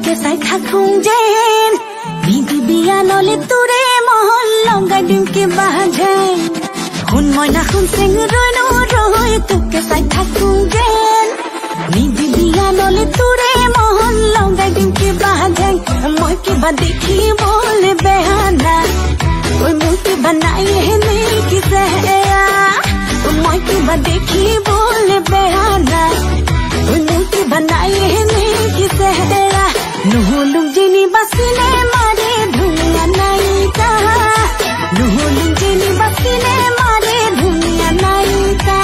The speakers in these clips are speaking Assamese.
তোকে চাই থাকোঁ যেন বিধি বিয়া নলে তোৰে মহল লংগা দিমকে বাজাই শুন মইনা শুন চেঙৰৈ নৰৈ তোকে চাই থাকোঁ যেন বিধি বিয়া নলে তোৰে মহল লংগা দিমকে বাজাই মই কিবা দেখিবলৈ বেয়া নাই ঐ মোৰ কিবা নাই হেনে কি চেহেৰা মই কিবা দেখিবলৈ বেয়া নাই ঐ মোৰ কিবা নাই হেনে কি চেহেৰা নহ'লো যেনি বাচিলে মাৰে ধুনীয়া নায়িকা নহ'লো যেনি বাচিলে মাৰে ধুনীয়া নায়িকা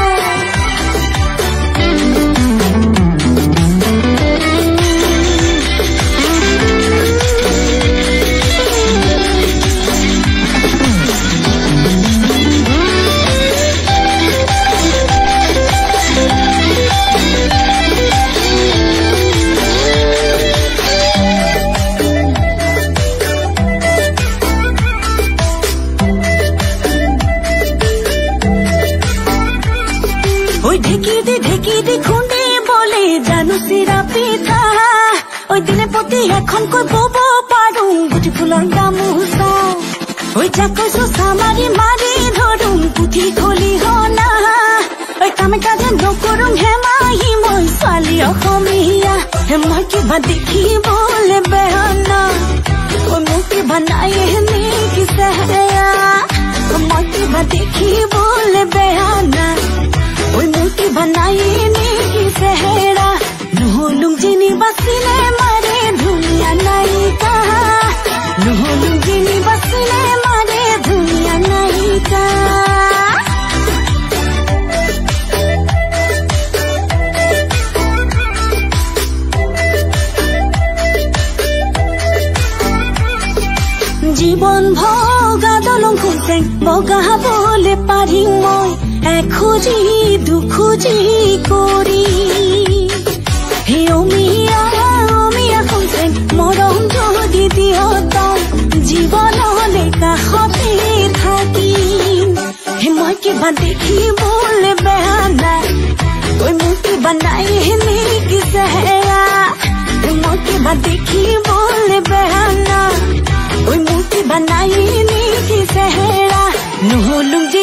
ঢেকি দি খুন্দি বলে জানো চিৰা পিঠা ঐ দিনে প্ৰতি এখনকৈ বব পাৰোঁ গুটি ফুলৰ গামোচা ঐ যাক কৈছো চামাৰি মাৰি ধৰোঁ পুথি খলি হনা ঐ কামে কাজে নকৰোঁ হেমাহি মই ছোৱালী অসমীয়া মই কিবা দেখিবলৈ বেয়া নাই ঐ মোৰ কিবা নাই হেনে কি চেহেৰা মই কিবা দেখিবলৈ বেয়া নাই ঐ মোৰ কিবা নাই নেকি চেহেৰা নহ'লো যেনি বাচিলে মাৰে ধুনীয়া নায়িকা নহ'লো যেনি বাচিলে মাৰে ধুনীয়া নায়িকা জীৱন ভগা দলং খুচেং বগাবলৈ পাৰিম মই এখোজি দুখোজি কৰি হে অমিয়া অমিয়া খুচেং মৰম যদি দিয় তই জীৱনলে কাষতে থাকিম হে মই কিবা দেখিবলৈ বেয়া নাই ঐ মোৰ কিবা নাই হেনে কি চেহেৰা মই কিবা দেখিবলৈ বেয়া নাই ঐ মোৰ কিবা নাই নেকি চেহেৰা নহ'লো